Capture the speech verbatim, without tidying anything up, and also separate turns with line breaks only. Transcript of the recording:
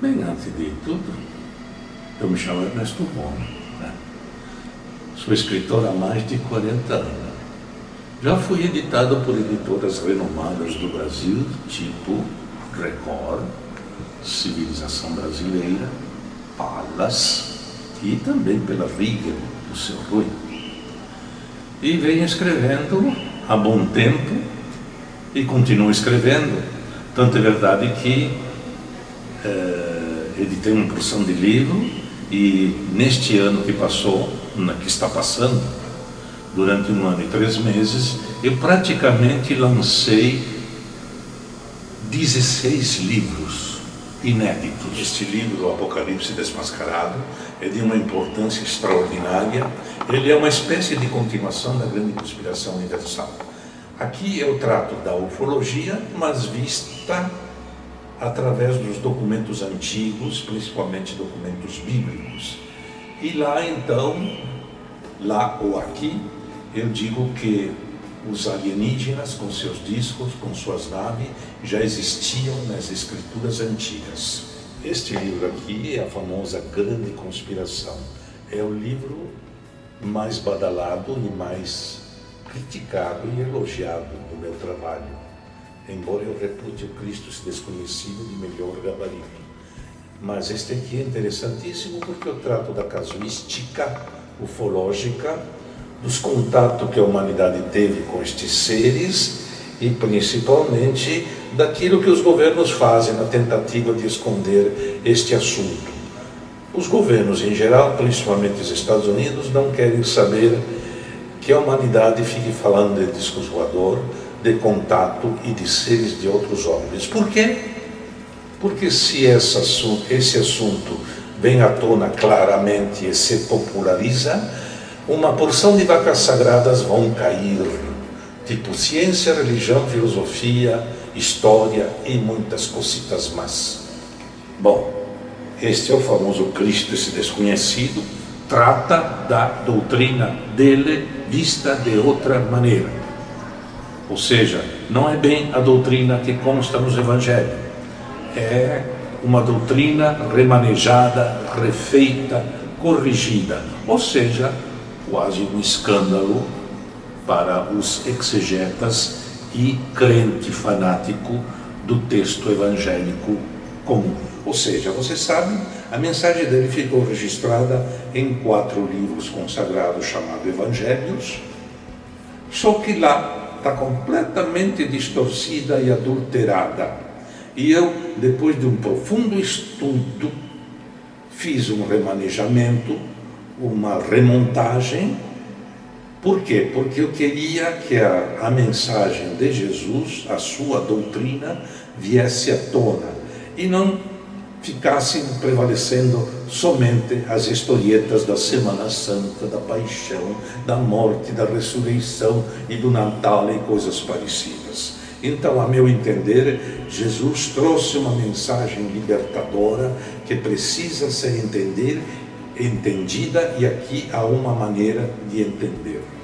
Bem, antes de tudo, eu me chamo Ernesto Bon, né? Sou escritor há mais de quarenta anos. Já fui editado por editoras renomadas do Brasil, tipo Record, Civilização Brasileira, Palas e também pela Rieger, do seu Rui. E venho escrevendo há bom tempo e continuo escrevendo. Tanto é verdade que eh, editei uma porção de livro e neste ano que passou, que está passando, durante um ano e três meses, eu praticamente lancei dezesseis livros inéditos. Este livro, O Apocalipse Desmascarado, é de uma importância extraordinária. Ele é uma espécie de continuação da Grande Conspiração Universal. Aqui eu trato da ufologia, mas vista através dos documentos antigos, principalmente documentos bíblicos. E lá então, lá ou aqui, eu digo que os alienígenas com seus discos, com suas naves, já existiam nas escrituras antigas. Este livro aqui é a famosa Grande Conspiração. É o livro mais badalado e mais criticado e elogiado do meu trabalho, embora eu repute o Cristo Desconhecido de melhor gabarito. Mas este aqui é interessantíssimo porque eu trato da casuística ufológica, dos contatos que a humanidade teve com estes seres e principalmente daquilo que os governos fazem na tentativa de esconder este assunto. Os governos em geral, principalmente os Estados Unidos, não querem saber que a humanidade fique falando de discos voador, de contato e de seres de outros ordens. Por quê? Porque se esse assunto, esse assunto vem à tona claramente e se populariza, uma porção de vacas sagradas vão cair, tipo ciência, religião, filosofia, história e muitas cositas más. Bom, este é o famoso Cristo, esse desconhecido, trata da doutrina dele vista de outra maneira. Ou seja, não é bem a doutrina que consta nos evangelhos. É uma doutrina remanejada, refeita, corrigida. Ou seja, quase um escândalo para os exegetas e crente fanático do texto evangélico comum. Ou seja, você sabe, a mensagem dele ficou registrada em quatro livros consagrados chamados Evangelhos, só que lá está completamente distorcida e adulterada. E eu, depois de um profundo estudo, fiz um remanejamento, uma remontagem. Por quê? Porque eu queria que a, a mensagem de Jesus, a sua doutrina, viesse à tona e não ficassem prevalecendo somente as historietas da Semana Santa, da Paixão, da Morte, da Ressurreição e do Natal e coisas parecidas. Então, a meu entender, Jesus trouxe uma mensagem libertadora que precisa ser entender, entendida, e aqui há uma maneira de entender.